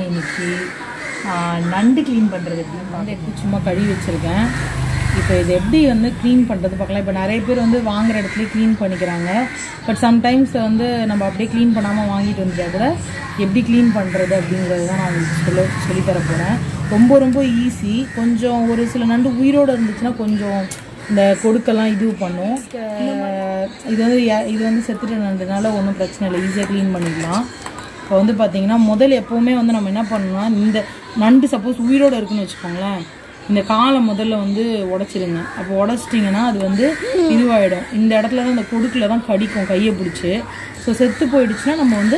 இன்னைக்கு நண்டு க்ளீன் பண்ணுறது எப்படின்னு வந்து எடுத்து சும்மா கழுவி வச்சுருக்கேன். இப்போ இது எப்படி வந்து க்ளீன் பண்ணுறது பார்க்கலாம். இப்போ நிறைய பேர் வந்து வாங்குகிற இடத்துல க்ளீன் பண்ணிக்கிறாங்க. பட் சம்டைம்ஸ் வந்து நம்ம அப்படியே க்ளீன் பண்ணாமல் வாங்கிட்டு வந்துட்டால் கூட எப்படி க்ளீன் பண்ணுறது அப்படிங்கிறது தான் நான் உங்களுக்கு சொல்லித்தர போகிறேன். ரொம்ப ரொம்ப ஈஸி. கொஞ்சம் ஒரு சில நண்டு உயிரோடு இருந்துச்சுன்னா கொஞ்சம் இந்த கொடுக்கெல்லாம் இது பண்ணும். இது வந்து செத்துட்டு நண்டுனால ஒன்றும் பிரச்சனை இல்லை, ஈஸியாக க்ளீன் பண்ணிடலாம். இப்போ வந்து பார்த்திங்கன்னா முதல்ல எப்போவுமே வந்து நம்ம என்ன பண்ணணும்னா, இந்த நண்டு சப்போஸ் உயிரோடு இருக்குன்னு வச்சுக்கோங்களேன், இந்த காலை முதல்ல வந்து உடச்சிடுங்க. அப்போ உடச்சிட்டிங்கன்னா அது வந்து இதுவாகிடும். இந்த இடத்துல தான் இந்த கொடுக்கில் தான் கடிக்கும் கையை பிடிச்சி. ஸோ செத்து போயிடுச்சுன்னா நம்ம வந்து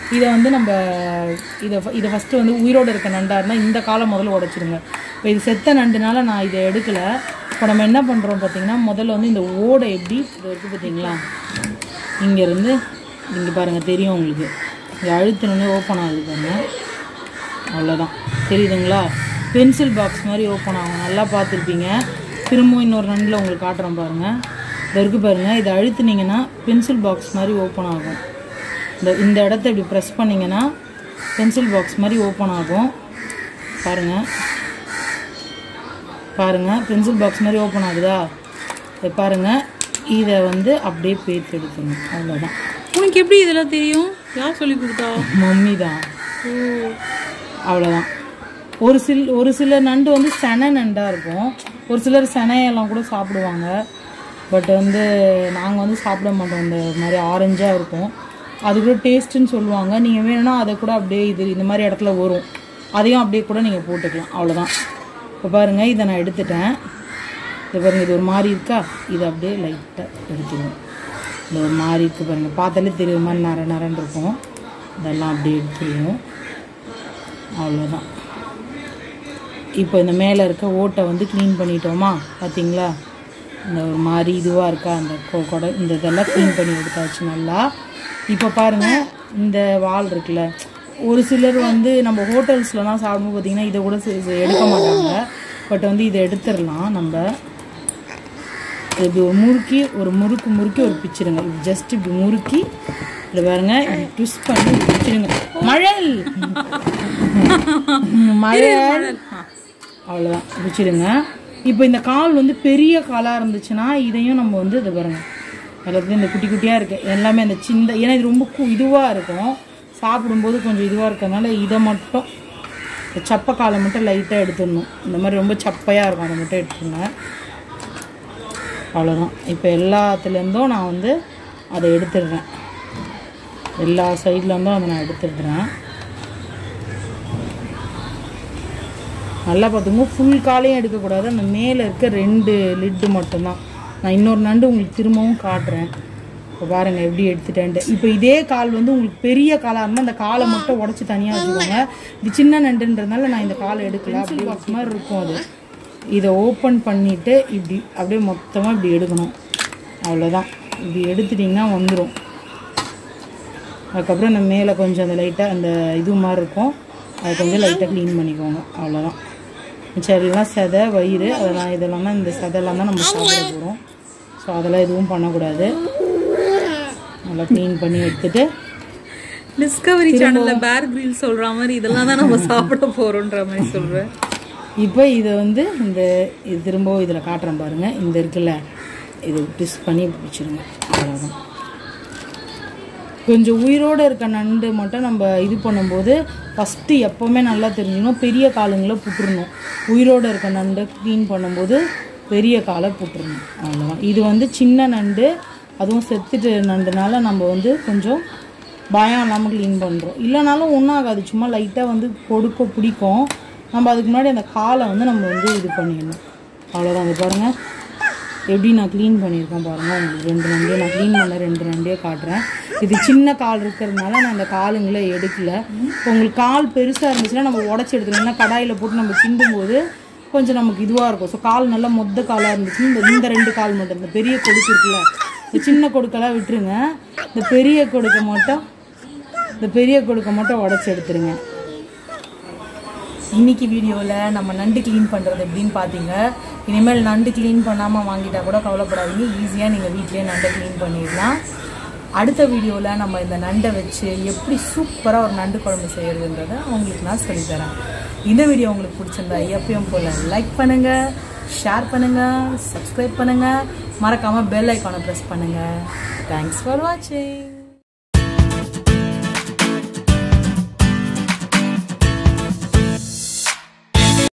இதை ஃபஸ்ட்டு வந்து உயிரோடு இருக்க நண்டாக இருந்தால் இந்த காலை முதல்ல உடச்சிடுங்க. இப்போ இது செத்த நண்டுனால நான் இதை எடுக்கலை. இப்போ நம்ம என்ன பண்ணுறோம் பார்த்திங்கன்னா, முதல்ல வந்து இந்த ஓடை எப்படி இது இருக்குது பார்த்திங்களா, இங்கேருந்து இங்கே பாருங்கள் தெரியும் உங்களுக்கு, இங்கே அழுத்தினோடனே ஓப்பன் ஆகுது பாருங்கள், அவ்வளோதான் தெரியுதுங்களா. பென்சில் பாக்ஸ் மாதிரி ஓப்பன் ஆகும், நல்லா பார்த்துருப்பீங்க. திரும்பவும் இன்னொரு நண்டில் உங்களுக்கு காட்டுறோம் பாருங்கள், இது இருக்குது பாருங்கள். இதை அழுத்துனீங்கன்னா பென்சில் பாக்ஸ் மாதிரி ஓப்பன் ஆகும். இந்த இடத்த இப்படி ப்ரெஸ் பண்ணிங்கன்னா பென்சில் பாக்ஸ் மாதிரி ஓப்பன் ஆகும். பாருங்கள் பென்சில் பாக்ஸ் மாதிரி ஓப்பன் ஆகுதா, இதை பாருங்கள். இதை வந்து அப்படியே பேத்து எடுக்கணும், அவ்வளோதான். உனக்கு எப்படி இதெல்லாம் தெரியும்? யார் சொல்லி கொடுத்தா? மம்மி தான். அவ்வளோதான். ஒரு சில நண்டு வந்து செனை நண்டாக இருக்கும், ஒரு சிலர் செனையெல்லாம் கூட சாப்பிடுவாங்க. பட் வந்து நாங்கள் வந்து சாப்பிட மாட்டோம். இந்த மாதிரி ஆரஞ்சாக இருக்கும், அது கூட டேஸ்ட்டுன்னு சொல்லுவாங்க. நீங்கள் வேணும்னா அதை கூட அப்படியே இந்த மாதிரி இடத்துல வரும், அதையும் அப்படியே கூட நீங்கள் போட்டுக்கலாம், அவ்வளோதான். இப்போ பாருங்கள், இதை நான் எடுத்துட்டேன். இது பாருங்கள், இது ஒரு மாதிரி இருக்கா, இதை அப்படியே லைட்டாக எடுத்துடுவோம். இந்த ஒரு மாதிரி இருக்குது பாருங்கள், பார்த்தாலே தெரியுற மாதிரி நரன்னு இருக்கும். இதெல்லாம் அப்படியே எடுத்துடுவோம், அவ்வளோதான். இப்போ இந்த மேலே இருக்க ஓட்டை வந்து க்ளீன் பண்ணிட்டோமா, பார்த்தீங்களா. இந்த ஒரு மாதிரி இதுவாக இருக்கா, அந்த கொடை இந்த இதெல்லாம் க்ளீன் பண்ணி எடுத்தாச்சு நல்லா. இப்போ பாருங்கள், இந்த வால் இருக்குல்ல, ஒரு சிலர் வந்து நம்ம ஹோட்டல்ஸ்லலாம் சாப்பிடும்போது பார்த்திங்கன்னா இதை கூட எடுக்க மாட்டாங்க. பட் வந்து இதை எடுத்துடலாம். நம்ம இது ஒரு முறுக்கி ஒரு பிச்சிடுங்க. இது ஜஸ்ட் இப்படி முறுக்கி இப்படி பாருங்க, இப்படி ட்விஸ்ட் பண்ணி பிச்சிடுங்க. மழல் அவ்வளோதான், பிச்சிடுங்க. இப்போ இந்த கால் வந்து பெரிய காலாக இருந்துச்சுன்னா இதையும் நம்ம வந்து இதை பாருங்கள், எல்லாத்தையும் இந்த குட்டி குட்டியாக இருக்குது எல்லாமே அந்த சின்ன, ஏன்னா இது ரொம்ப இதுவாக இருக்கும், சாப்பிடும்போது கொஞ்சம் இதுவாக இருக்கிறதுனால இதை மட்டும் இந்த சப்பை காலை மட்டும் லைட்டாக எடுத்துடணும். இந்த மாதிரி ரொம்ப சப்பையாக இருக்கும், அதை மட்டும் எடுத்துங்க, அவ்வளோதான். இப்போ எல்லாத்துலேருந்தும் நான் வந்து அதை எடுத்துடுறேன், எல்லா சைட்லேருந்தும் அதை நான் எடுத்துடுறேன். நல்லா பார்த்துங்க, ஃபுல் காலையும் எடுக்கக்கூடாது, அந்த மேலே இருக்க 2 லிட்டு மட்டும்தான். நான் இன்னொரு நண்டு உங்களுக்கு திரும்பவும் காட்டுறேன். இப்போ பாருங்கள் எப்படி எடுத்துட்டேன்ட்டு. இப்போ இதே கால் வந்து உங்களுக்கு பெரிய காலாக இருந்தால் அந்த காலை மட்டும் உடச்சி தனியாக வச்சுக்கோங்க. இது சின்ன நண்டுன்றதுனால நான் இந்த காலை எடுக்கல, அப்படி பாக்ஸ் மாதிரி இருக்கும் அது. இதை ஓப்பன் பண்ணிவிட்டு இப்படி அப்படியே மொத்தமாக இப்படி எடுக்கணும், அவ்வளோதான். இப்படி எடுத்துட்டிங்கன்னா வந்துடும். அதுக்கப்புறம் இந்த மேலே கொஞ்சம் அந்த லைட்டாக அந்த இது மாதிரி இருக்கும், அதை கொஞ்சம் லைட்டாக க்ளீன் பண்ணிக்கோங்க, அவ்வளோதான். மிச்சம் செதை வயிறு அதெல்லாம், இதெல்லாம் தான் இந்த செதெல்லாம் தான் நம்ம சாப்பிட போகிறோம். ஸோ அதெல்லாம் எதுவும் பண்ணக்கூடாது. நல்லா க்ளீன் பண்ணி எடுத்துட்டு டிஸ்கவரி சேனல்ல பேர் கிரில் சொல்ற மாதிரி இதெல்லாம் தான் நம்ம சாப்பிட போறோம்ன்ற மாதிரி சொல்றேன். இப்போ இதை வந்து இது திரும்பவும் இதில் காட்டுறேன் பாருங்கள், இந்த இருக்குல்ல, இது ட்விஸ்ட் பண்ணி பிடிச்சிருங்க, அவ்வளோதான். கொஞ்சம் உயிரோடு இருக்க நண்டு மட்டும் நம்ம இது பண்ணும்போது ஃபஸ்ட்டு எப்போவுமே நல்லா தெரிஞ்சுக்கணும், பெரிய காலுங்களை புட்டுருணும். உயிரோடு இருக்க நண்டு க்ளீன் பண்ணும்போது பெரிய காலை புட்டுருணும், அவ்வளோதான். இது வந்து சின்ன நண்டு, அதுவும் செத்துட்டு நண்டுனால நம்ம வந்து கொஞ்சம் பயம் இல்லாமல் க்ளீன் பண்ணுறோம். இல்லைனாலும் ஒன்றும் ஆகாது, சும்மா லைட்டாக வந்து கொடுக்க பிடிக்கும். நம்ம அதுக்கு முன்னாடி அந்த காலை வந்து நம்ம வந்து இது பண்ணிடணும், அவ்வளோதான். அது பாருங்கள் எப்படி நான் க்ளீன் பண்ணியிருக்கேன் பாருங்கள். உங்களுக்கு 2 நண்டே நான் க்ளீன் பண்ண 2 நண்டே காட்டுறேன். இது சின்ன கால் இருக்கிறதுனால நான் அந்த காலுங்களை எடுக்கலை. இப்போ உங்களுக்கு கால் பெருசாக இருந்துச்சுன்னா நம்ம உடச்சி எடுத்துக்கணும், கடாயில் போட்டு நம்ம கிண்டும்போது கொஞ்சம் நமக்கு இதுவாக இருக்கும். ஸோ கால் நல்லா மொத்த காலாக இருந்துச்சுன்னா இந்த 2 கால் மட்டும், இந்த பெரிய கொடுக்கு இருக்குல்ல, இந்த சின்ன கொடுக்கெல்லாம் விட்டுருங்க, இந்த பெரிய கொடுக்க மட்டும் உடச்சி எடுத்துருங்க. இன்றைக்கி வீடியோவில் நம்ம நண்டு க்ளீன் பண்ணுறது எப்படின்னு பார்த்தீங்க. இனிமேல் நண்டு க்ளீன் பண்ணாமல் வாங்கிட்டால் கூட கவலைப்படாதீங்க, ஈஸியாக நீங்கள் வீட்டிலே நண்டை க்ளீன் பண்ணிடலாம். அடுத்த வீடியோவில் நம்ம இந்த நண்டை வச்சு எப்படி சூப்பராக ஒரு நண்டு குழம்பு செய்கிறதுன்றதை உங்களுக்கு நான் சொல்லித்தரேன். இந்த வீடியோ உங்களுக்கு பிடிச்சிருந்தா எப்பயும் போல் லைக் பண்ணுங்கள், ஷேர் பண்ணுங்கள், சப்ஸ்கிரைப் பண்ணுங்கள், மறக்காமல் பெல் ஐக்கானை ப்ரெஸ் பண்ணுங்கள். தேங்க்ஸ் ஃபார் வாட்சிங்.